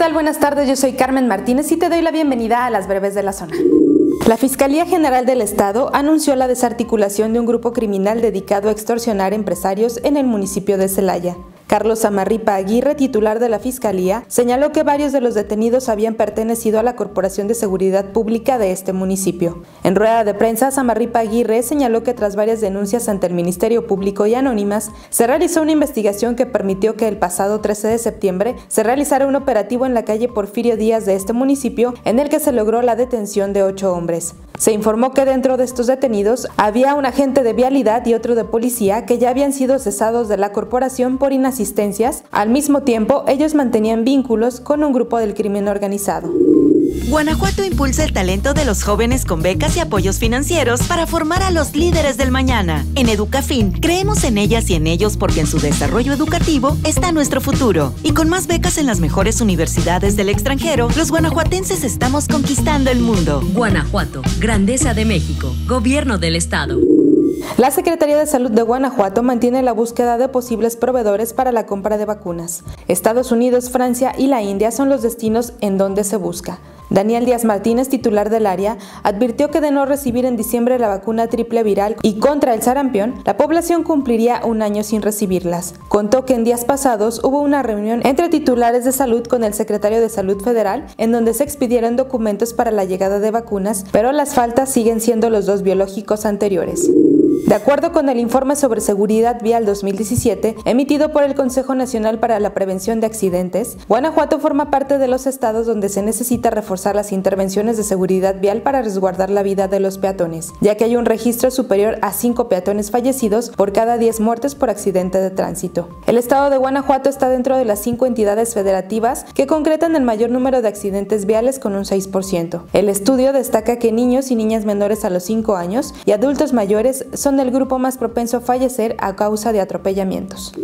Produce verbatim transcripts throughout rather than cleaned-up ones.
tal? Buenas tardes, yo soy Carmen Martínez y te doy la bienvenida a las breves de la zona. La Fiscalía General del Estado anunció la desarticulación de un grupo criminal dedicado a extorsionar empresarios en el municipio de Celaya. Carlos Amarripa Aguirre, titular de la Fiscalía, señaló que varios de los detenidos habían pertenecido a la Corporación de Seguridad Pública de este municipio. En rueda de prensa, Amarripa Aguirre señaló que tras varias denuncias ante el Ministerio Público y anónimas, se realizó una investigación que permitió que el pasado trece de septiembre se realizara un operativo en la calle Porfirio Díaz de este municipio, en el que se logró la detención de ocho hombres. Se informó que dentro de estos detenidos había un agente de vialidad y otro de policía que ya habían sido cesados de la corporación por inasistencias. Al mismo tiempo, ellos mantenían vínculos con un grupo del crimen organizado. Guanajuato impulsa el talento de los jóvenes con becas y apoyos financieros para formar a los líderes del mañana. En Educafin, creemos en ellas y en ellos porque en su desarrollo educativo está nuestro futuro. Y con más becas en las mejores universidades del extranjero, los guanajuatenses estamos conquistando el mundo. Guanajuato, Grandeza de México, Gobierno del Estado. La Secretaría de Salud de Guanajuato mantiene la búsqueda de posibles proveedores para la compra de vacunas. Estados Unidos, Francia y la India son los destinos en donde se busca. Daniel Díaz Martínez, titular del área, advirtió que de no recibir en diciembre la vacuna triple viral y contra el sarampión, la población cumpliría un año sin recibirlas. Contó que en días pasados hubo una reunión entre titulares de salud con el secretario de Salud Federal, en donde se expidieron documentos para la llegada de vacunas, pero las faltas siguen siendo los dos biológicos anteriores. De acuerdo con el informe sobre seguridad vial dos mil diecisiete, emitido por el Consejo Nacional para la Prevención de Accidentes, Guanajuato forma parte de los estados donde se necesita reforzar las intervenciones de seguridad vial para resguardar la vida de los peatones, ya que hay un registro superior a cinco peatones fallecidos por cada diez muertes por accidente de tránsito. El estado de Guanajuato está dentro de las cinco entidades federativas que concretan el mayor número de accidentes viales con un seis por ciento. El estudio destaca que niños y niñas menores a los cinco años y adultos mayores son el grupo más propenso a fallecer a causa de atropellamientos.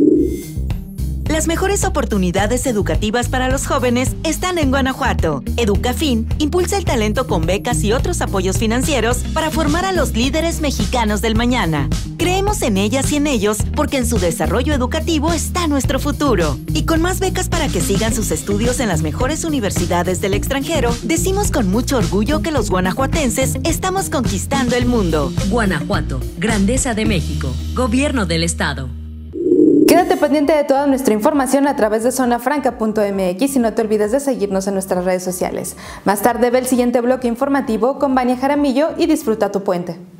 Las mejores oportunidades educativas para los jóvenes están en Guanajuato. Educafin impulsa el talento con becas y otros apoyos financieros para formar a los líderes mexicanos del mañana. Creemos en ellas y en ellos porque en su desarrollo educativo está nuestro futuro. Y con más becas para que sigan sus estudios en las mejores universidades del extranjero, decimos con mucho orgullo que los guanajuatenses estamos conquistando el mundo. Guanajuato, Grandeza de México, Gobierno del Estado. Quédate pendiente de toda nuestra información a través de zona franca punto m x y no te olvides de seguirnos en nuestras redes sociales. Más tarde ve el siguiente bloque informativo con Vania Jaramillo y disfruta tu puente.